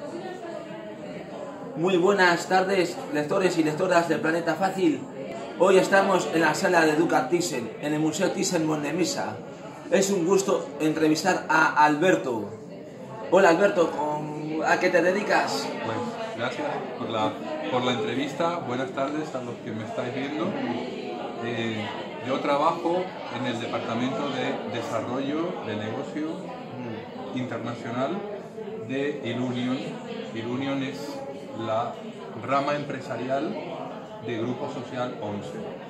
Muy buenas tardes, lectores y lectoras del Planeta Fácil. Hoy estamos en la sala de Educa Thyssen, en el Museo Thyssen-Bornemisza. Es un gusto entrevistar a Alberto. Hola Alberto, ¿a qué te dedicas? Pues gracias por la entrevista. Buenas tardes a los que me estáis viendo. Yo trabajo en el Departamento de Desarrollo de Negocio Internacional de Ilunion. Ilunion es la rama empresarial de Grupo Social 11.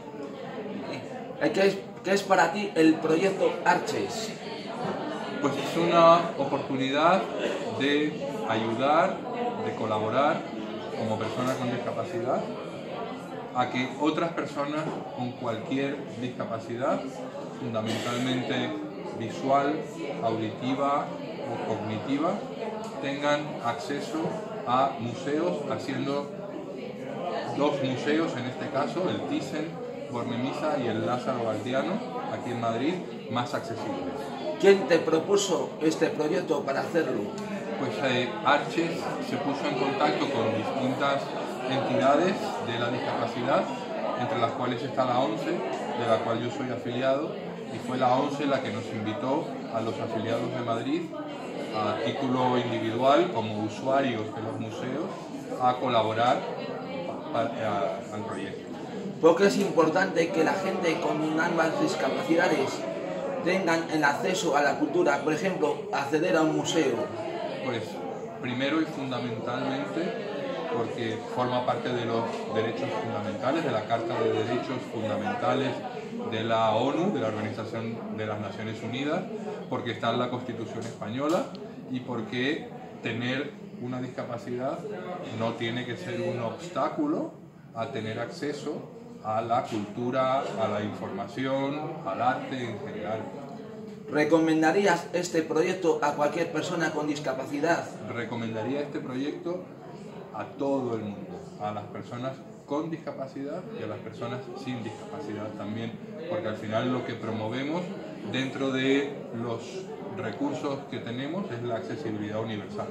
¿Qué es para ti el proyecto Arches? Pues es una oportunidad de ayudar, de colaborar como persona con discapacidad a que otras personas con cualquier discapacidad, fundamentalmente visual, auditiva o cognitiva, tengan acceso a museos, haciendo dos museos, en este caso el Thyssen-Bornemisza y el Lázaro Galdiano, aquí en Madrid, más accesibles. ¿Quién te propuso este proyecto para hacerlo? Pues Arches se puso en contacto con distintas entidades de la discapacidad, entre las cuales está la ONCE, de la cual yo soy afiliado, y fue la ONCE la que nos invitó a los afiliados de Madrid, a título individual, como usuarios de los museos, a colaborar al proyecto. Porque es importante que la gente con ambas discapacidades tengan el acceso a la cultura, por ejemplo, acceder a un museo. Pues primero y fundamentalmente porque forma parte de los derechos fundamentales, de la Carta de Derechos Fundamentales de la ONU, de la Organización de las Naciones Unidas, porque está en la Constitución Española y porque tener una discapacidad no tiene que ser un obstáculo a tener acceso a la cultura, a la información, al arte en general. ¿Recomendarías este proyecto a cualquier persona con discapacidad? Recomendaría este proyecto a todo el mundo, a las personas con discapacidad y a las personas sin discapacidad también, porque al final lo que promovemos dentro de los recursos que tenemos es la accesibilidad universal.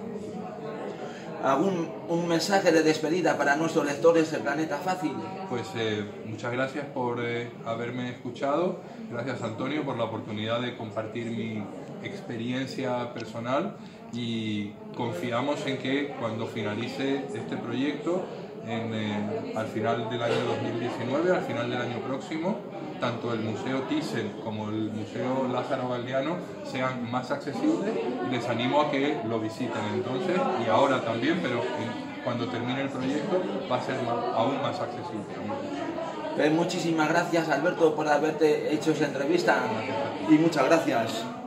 ¿Un mensaje de despedida para nuestros lectores del Planeta Fácil? Pues muchas gracias por haberme escuchado, gracias Antonio por la oportunidad de compartir mi experiencia personal y confiamos en que cuando finalice este proyecto, al final del año 2019, al final del año próximo, tanto el Museo Thyssen como el Museo Lázaro Galdiano sean más accesibles y les animo a que lo visiten entonces y ahora también, pero cuando termine el proyecto va a ser aún más accesible. Pues muchísimas gracias Alberto por haberte hecho esta entrevista y muchas gracias.